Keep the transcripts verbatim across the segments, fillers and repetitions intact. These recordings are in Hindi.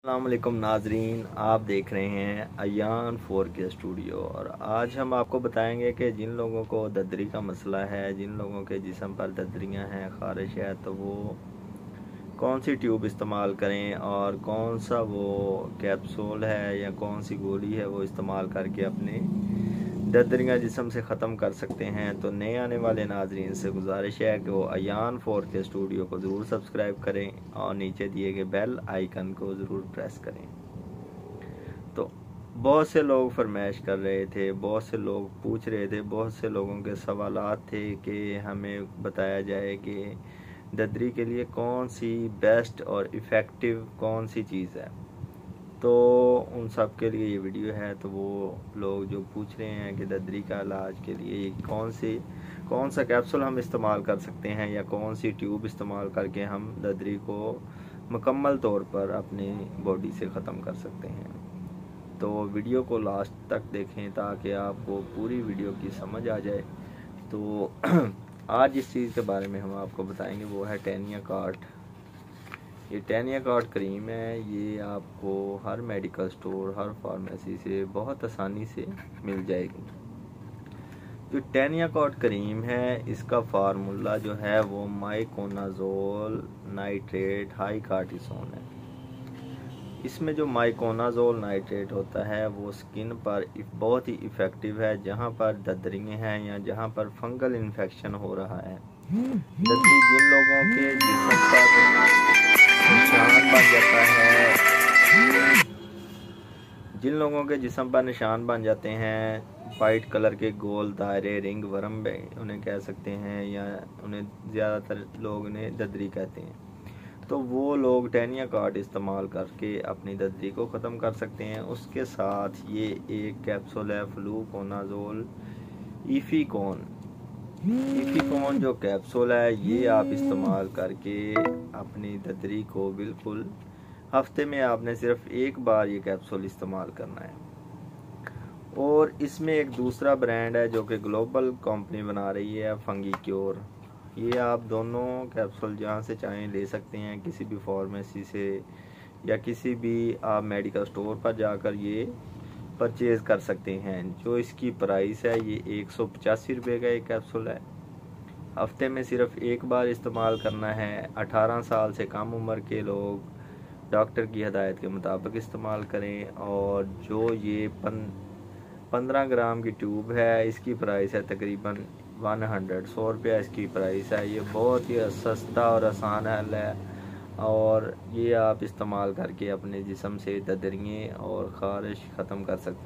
अस्सलाम वालेकुम नाजरीन, आप देख रहे हैं अयान फोर के स्टूडियो। और आज हम आपको बताएंगे कि जिन लोगों को ददरी का मसला है, जिन लोगों के जिस्म पर ददरियां हैं, ख़ारिश है, तो वो कौन सी ट्यूब इस्तेमाल करें और कौन सा वो कैप्सूल है या कौन सी गोली है वो इस्तेमाल करके अपने ददरियां जिस्म से ख़त्म कर सकते हैं। तो नए आने वाले नाजरीन से गुजारिश है कि वो अयान फोर के स्टूडियो को ज़रूर सब्सक्राइब करें और नीचे दिए गए बेल आइकन को ज़रूर प्रेस करें। तो बहुत से लोग फरमाइश कर रहे थे, बहुत से लोग पूछ रहे थे, बहुत से लोगों के सवालात थे कि हमें बताया जाए कि ददरी के लिए कौन सी बेस्ट और इफ़ेक्टिव कौन सी चीज़ है। तो उन सब के लिए ये वीडियो है। तो वो लोग जो पूछ रहे हैं कि ददरी का इलाज के लिए कौन सी कौन सा कैप्सूल हम इस्तेमाल कर सकते हैं या कौन सी ट्यूब इस्तेमाल करके हम ददरी को मुकम्मल तौर पर अपनी बॉडी से ख़त्म कर सकते हैं। तो वीडियो को लास्ट तक देखें ताकि आपको पूरी वीडियो की समझ आ जाए। तो आज जिस चीज़ के बारे में हम आपको बताएंगे वो है टेनिया कार्ट। ये टेनिया कार्ट क्रीम है, ये आपको हर मेडिकल स्टोर, हर फार्मेसी से बहुत आसानी से मिल जाएगी। जो टेनिया कार्ट क्रीम है, इसका फार्मूला जो है वो माइकोनाजोल नाइट्रेट हाई कार्टिसोन है। इसमें जो माइकोनाजोल नाइट्रेट होता है वो स्किन पर बहुत ही इफ़ेक्टिव है। जहाँ पर ददरियाँ हैं या जहाँ पर फंगल इन्फेक्शन हो रहा है, ददरी जिन लोगों के जिस्म पर निशान बन जाता है, जिन लोगों के जिस्म पर निशान बन जाते हैं, वाइट कलर के गोल दायरे, रिंग वर्म उन्हें कह सकते हैं, या उन्हें ज़्यादातर लोग उन्हें ददरी कहते हैं, तो वो लोग टेनिया कार्ट इस्तेमाल करके अपनी ददरी को ख़त्म कर सकते हैं। उसके साथ ये एक कैप्सूल है फ्लूकोनाजोल ईफीकॉन। ईफीकॉन जो कैप्सूल है ये आप इस्तेमाल करके अपनी ददरी को बिल्कुल हफ्ते में आपने सिर्फ एक बार ये कैप्सूल इस्तेमाल करना है। और इसमें एक दूसरा ब्रांड है जो कि ग्लोबल कंपनी बना रही है, फंगी क्योर। ये आप दोनों कैप्सूल जहाँ से चाहें ले सकते हैं, किसी भी फार्मेसी से या किसी भी आप मेडिकल स्टोर पर जाकर ये परचेज कर सकते हैं। जो इसकी प्राइस है ये एक सौ पचासी रुपये का एक कैप्सूल है। हफ्ते में सिर्फ एक बार इस्तेमाल करना है। अठारह साल से कम उम्र के लोग डॉक्टर की हिदायत के मुताबिक इस्तेमाल करें। और जो ये पन पंद्रह ग्राम की ट्यूब है, इसकी प्राइस है तकरीबन वन हंड्रेड सौ रुपया इसकी प्राइस है। ये बहुत ही सस्ता और आसान हल है और ये आप इस्तेमाल करके अपने जिस्म से ददरियाँ और ख़ारिश ख़त्म कर सकते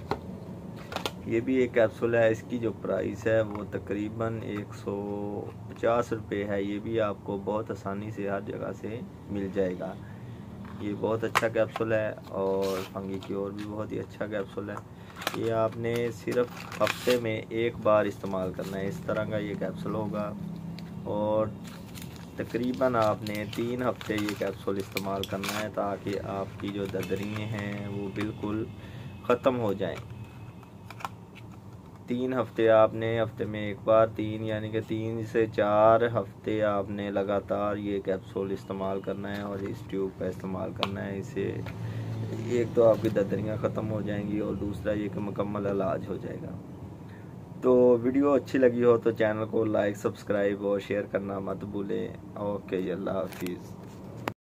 हैं। ये भी एक कैप्सूल है, इसकी जो प्राइस है वो तकरीबन एक सौ पचास रुपये है। ये भी आपको बहुत आसानी से हर जगह से मिल जाएगा। ये बहुत अच्छा कैप्सूल है और फंगी क्योर भी बहुत ही अच्छा कैप्सूल है। ये आपने सिर्फ हफ्ते में एक बार इस्तेमाल करना है। इस तरह का ये कैप्सूल होगा और तकरीबन आपने तीन हफ्ते ये कैप्सूल इस्तेमाल करना है ताकि आपकी जो ददरियाँ हैं वो बिल्कुल ख़त्म हो जाएं। तीन हफ्ते आपने हफ्ते में एक बार, तीन यानी कि तीन से चार हफ्ते आपने लगातार ये कैप्सूल इस्तेमाल करना है और इस ट्यूब का इस्तेमाल करना है। इसे एक तो आपकी ददरियाँ ख़त्म हो जाएंगी और दूसरा ये कि मुकम्मल इलाज हो जाएगा। तो वीडियो अच्छी लगी हो तो चैनल को लाइक, सब्सक्राइब और शेयर करना मत भूलें। ओके, अल्लाह हाफिज़।